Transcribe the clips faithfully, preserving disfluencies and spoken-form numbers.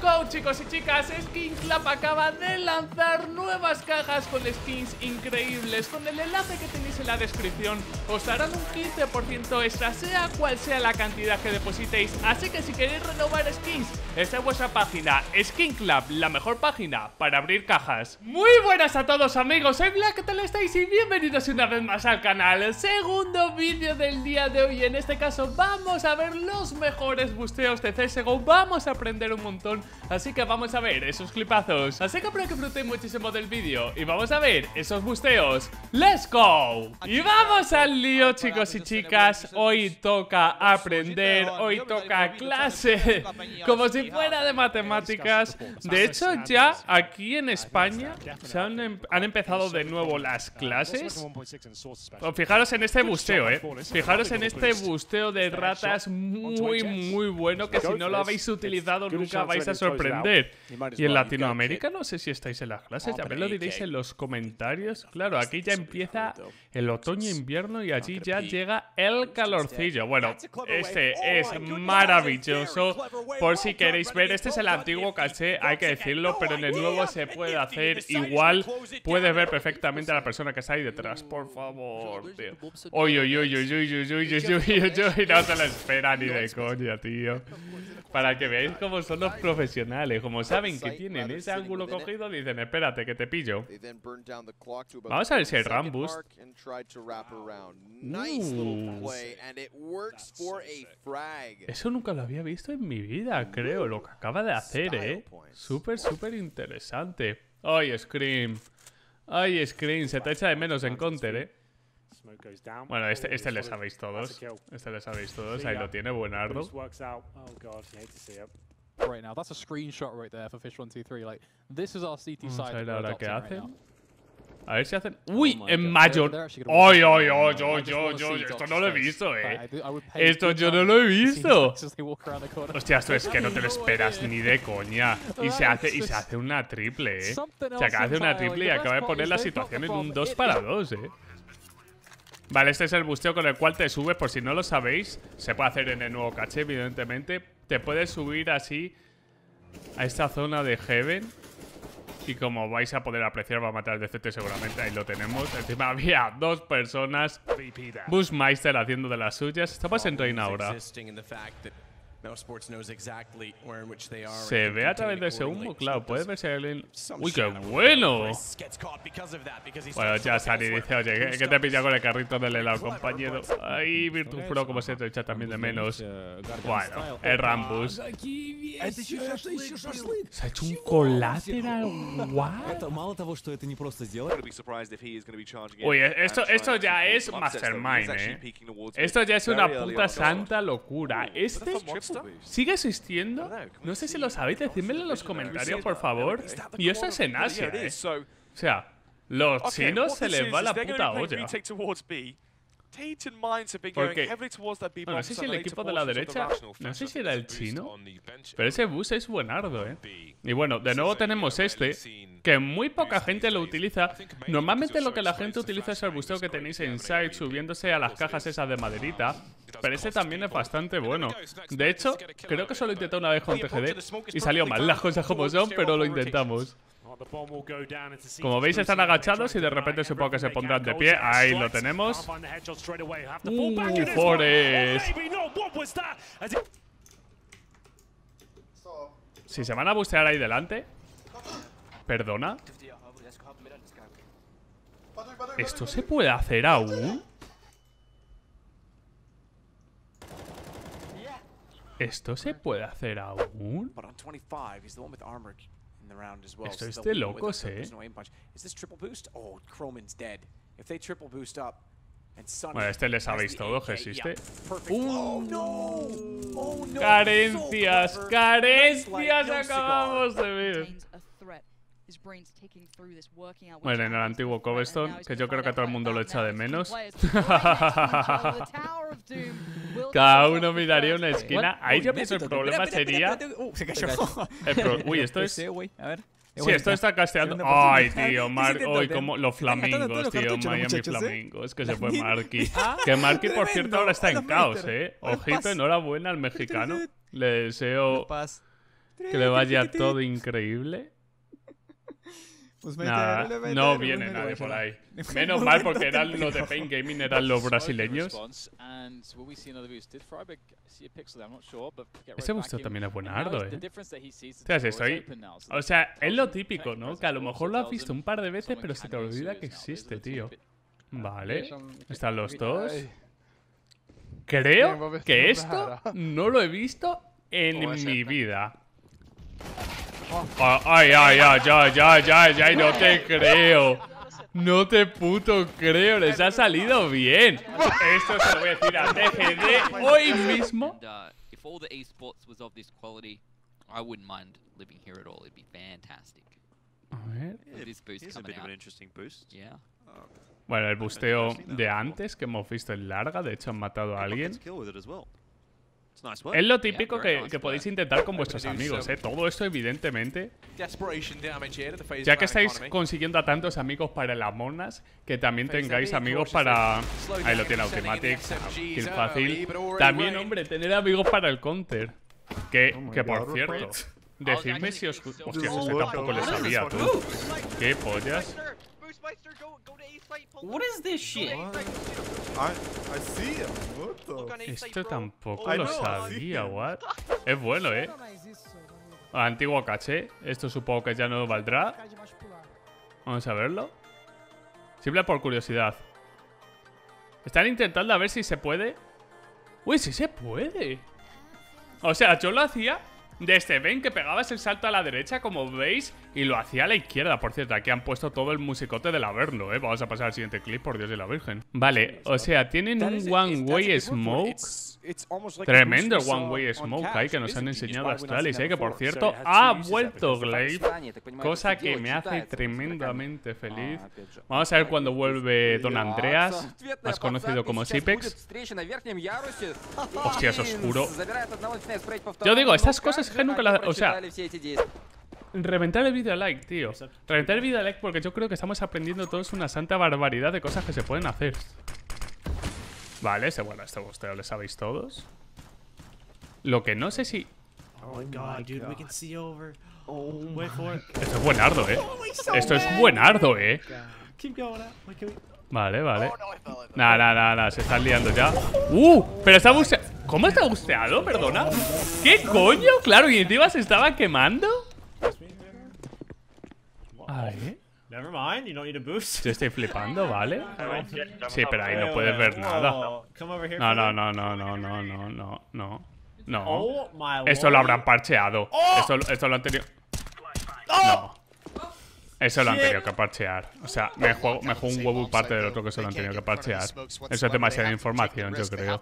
go, chicos y chicas. Skin Club acaba de lanzar nuevas cajas con skins increíbles. Con el enlace que tenéis en la descripción os darán un quince por ciento extra, sea cual sea la cantidad que depositéis. Así que si queréis renovar skins, esta es vuestra página, Skin Club, la mejor página para abrir cajas. Muy buenas a todos, amigos, soy Black, ¿qué tal estáis? Y bienvenidos una vez más al canal. Segundo vídeo del día de hoy. En este caso vamos a ver los mejores busteos de C S G O. Vamos a aprender un montón, así que vamos a ver esos clipazos. Así que espero que disfrutéis muchísimo del vídeo y vamos a ver esos busteos. ¡Let's go! Y vamos al lío, chicos y chicas. Hoy toca aprender, hoy toca clase, como si fuera de matemáticas. De hecho, ya aquí en España se han, em han empezado de nuevo las clases. Fijaros en este busteo, eh. Fijaros en este busteo de ratas muy, muy bueno, que si no lo habéis utilizado nunca vais a sorprender. Y en Latinoamérica no sé si estáis en las clases, ya me lo diréis en los comentarios. Claro, aquí ya empieza el otoño-invierno y allí ya llega el calorcillo. Bueno, este es maravilloso. Por si queréis ver, este es el antiguo caché, hay que decirlo, pero en el nuevo se puede hacer igual. Puedes ver perfectamente a la persona que está ahí detrás. Por favor, tío. Uy, uy, uy, uy, uy, uy, uy, uy, uy, uy, no se lo espera ni de coña, tío. Para que veáis cómo son los profesionales. Como saben que tienen ese ángulo cogido, dicen, espérate, que te pillo. Vamos a ver si hay Rambus. Uh. Eso nunca lo había visto en mi vida, creo. Lo que acaba de hacer, eh. Súper, súper interesante. Ay, Scream. Ay, Scream. Se te echa de menos en Counter, eh. Bueno, este, este le sabéis todos. Este le sabéis todos. Ahí lo tiene, buenardo. Right now, that's a screenshot right there for Fish one two three. Like, this is our C T side. Vamos a ver ahora qué right hacen. now. A ver si hacen. ¡Uy! En Mayor. ¡Ay, ay, ay, ay, ay, ay! Esto no lo he visto, eh. Esto yo no lo he visto. Hostia, esto es que no te lo esperas ni de coña. Y se hace, y se hace una triple, eh. Se acaba de hacer una triple y acaba de poner la situación en un dos para dos, eh. Vale, este es el busteo con el cual te subes, por si no lo sabéis. Se puede hacer en el nuevo caché, evidentemente. Te puedes subir así a esta zona de Heaven. Y como vais a poder apreciar, va a matar el D C T seguramente. Ahí lo tenemos. Encima había dos personas. Bushmeister haciendo de las suyas. Estamos en Reina ahora. Se ve a través de ese humo, claro. Puedes ver si hay alguien. ¡Uy, qué bueno! Bueno, ya Sani dice, oye, que te pilla con el carrito del helado, compañero. Ay, Virtus Pro, como se te echa también de menos. Bueno, el Rambus. Se ha hecho un colateral. ¿What? Uy, esto, esto ya es Mastermind, eh. Esto ya es una puta santa locura. Este sigue existiendo. No sé si lo sabéis, decídmelo en los comentarios, por favor. Y eso es en Asia, eh. O sea, los chinos se les va la puta olla. Porque, bueno, no sé si el equipo de la derecha, no sé si era el chino, pero ese bus es buenardo, eh. Y bueno, de nuevo tenemos este, que muy poca gente lo utiliza. Normalmente lo que la gente utiliza es el busteo que tenéis en Side, subiéndose a las cajas esas de maderita. Pero ese también es bastante bueno. De hecho, creo que solo intenté una vez con T G D y salió mal, las cosas como son, pero lo intentamos. Como veis, están agachados y de repente supongo que se pondrán de pie. Ahí lo tenemos. Uh, Forest. Si se van a bustear ahí delante. Perdona. ¿Esto se puede hacer aún? ¿Esto se puede hacer aún? Esto es de locos, eh. Bueno, este le sabéis todo que existe. Uh, carencias, carencias acabamos de ver. Bueno, en el antiguo Cobblestone, que yo creo que todo el mundo lo echa de menos. Cada uno miraría una esquina. Ahí yo pienso el problema sería... El pro... Uy, esto es... Sí, esto está casteando. Ay, tío, Mar... Hoy como los flamingos, tío, Miami Flamingos. Que se fue Marky. Que Marky, por cierto, ahora está en caos, eh. Ojito, enhorabuena al mexicano. Le deseo... Que le vaya todo increíble. Nada, no viene nadie por ahí. Menos mal, porque eran los de Pain Gaming, eran los brasileños. Ese busteo también es buenardo, eh. O sea, estoy... O sea, es lo típico, ¿no? Que a lo mejor lo has visto un par de veces, pero se te olvida que existe, tío. Vale, están los dos. Creo que esto no lo he visto en mi vida. Ay, ay, ay, ay, ay, ay, ay, no te creo. No te puto creo, les ha salido bien. Esto se lo voy a decir a T G D hoy mismo. A ver. Bueno, el busteo de antes que hemos visto en larga, de hecho han matado a alguien. Es lo típico que, que podéis intentar con vuestros amigos, ¿eh? Todo esto, evidentemente. Ya que estáis consiguiendo a tantos amigos para el Among Us, que también tengáis amigos para... Ahí lo tiene Automatic, kill fácil. También, hombre, tener amigos para el counter. Que, que por cierto, decidme si os... Hostia, ese tampoco le sabía, tú. ¿Qué pollas? What is this shit? I, I see him. What the? Esto tampoco lo sabía, what? Es bueno, ¿eh? Antiguo caché. Esto supongo que ya no valdrá. Vamos a verlo. Simple por curiosidad. Están intentando a ver si se puede. Uy, sí se puede. O sea, yo lo hacía desde ven que pegabas el salto a la derecha, como veis, y lo hacía a la izquierda. Por cierto, aquí han puesto todo el musicote del Averno, ¿eh? Vamos a pasar al siguiente clip, por Dios de la Virgen. Vale, o sea, tienen un One Way Smoke. Tremendo One Way Smoke ahí que nos han enseñado Astralis, ¿eh? Que por cierto, ha vuelto Glaive, cosa que me hace tremendamente feliz. Vamos a ver cuando vuelve Don Andreas, más conocido como Sipex. Hostia, es oscuro. Yo digo, estas cosas que nunca las... O sea... Reventar el video like, tío. Reventar el video like porque yo creo que estamos aprendiendo todos una santa barbaridad de cosas que se pueden hacer. Vale, ese, bueno, este busteo le sabéis todos. Lo que no sé si... Oh my god, dude, we can see over. Oh Wait for it. Esto es buenardo, eh. Esto es buenardo, eh. Keep going up. Wait, can we... Vale, vale. Nada, nada, nada, nada, se están liando ya. ¡Uh! Pero está busteado. ¿Cómo está busteado? Perdona. ¿Qué coño? Claro, y encima se estaba quemando. A ver. Never mind, you don't need a boost. Yo estoy flipando, ¿vale? Sí, pero ahí no puedes ver nada. No, no, no, no, no, no, no, no, no. No. Esto lo habrán parcheado. Esto, esto lo han tenido... No. Eso lo han tenido que parchear. O sea, me juego, me juego un huevo y parte del otro que eso lo han tenido que parchear. Eso es demasiada información, yo creo.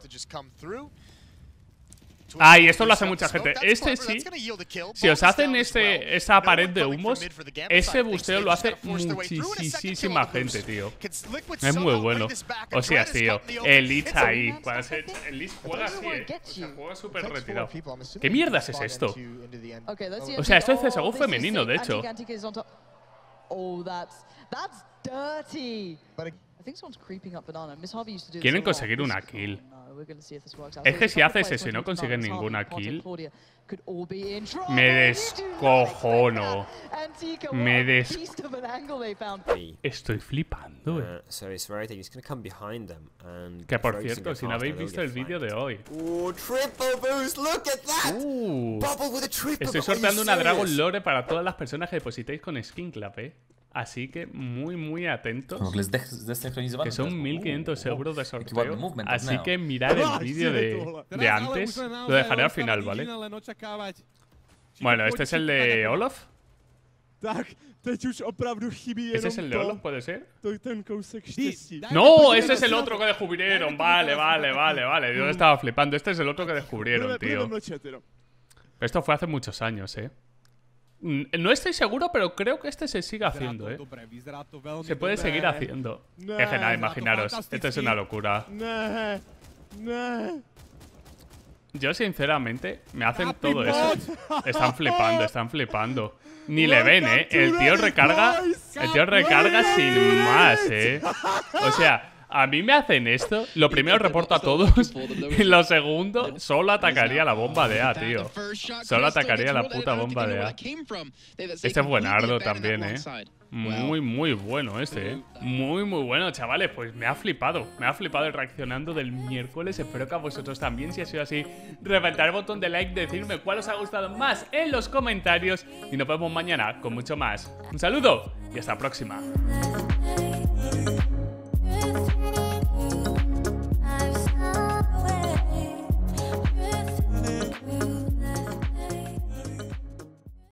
Ah, y esto lo hace mucha gente. Este sí. Si os hacen este, esa pared de humos, ese busteo lo hace muchísima gente, tío. Es muy bueno. O sea, tío, el Lich ahí. Cuando se, el Lich juega así, eh. O sea, juega súper retirado. ¿Qué mierdas es esto? O sea, esto es C S G O femenino, de hecho. Quieren conseguir una kill. Es que si haces eso y no consigues ninguna kill, me descojono. Me des... Estoy flipando, eh. Que por cierto, si no habéis visto el vídeo de hoy, uh, estoy sorteando una Dragon Lore para todas las personas que depositéis con Skinclap, eh. Así que muy, muy atentos. Que son mil quinientos euros de sorteo. Así que mirad el vídeo de, de antes. Lo dejaré al final, ¿vale? Bueno, este es el de Olaf. ¿Ese es el de Olaf, puede ser? No, ese es el otro que descubrieron. Vale, vale, vale, vale. Yo estaba flipando. Este es el otro que descubrieron, tío. Esto fue hace muchos años, eh. No estoy seguro, pero creo que este se sigue haciendo, ¿eh? Se puede seguir haciendo. Es que nada, imaginaros. Esto es una locura. Yo, sinceramente, me hacen todo eso. Están flipando, están flipando. Ni le ven, ¿eh? El tío recarga. El tío recarga sin más, ¿eh? O sea, a mí me hacen esto. Lo primero reporto a todos. Y lo segundo, solo atacaría la bomba de A, tío. Solo atacaría la puta bomba de A. Este es buenardo también, eh. Muy, muy bueno este, eh. Muy, muy bueno, chavales. Pues me ha flipado. Me ha flipado el reaccionando del miércoles. Espero que a vosotros también. Si ha sido así, reventar el botón de like, decirme cuál os ha gustado más en los comentarios. Y nos vemos mañana con mucho más. Un saludo y hasta la próxima.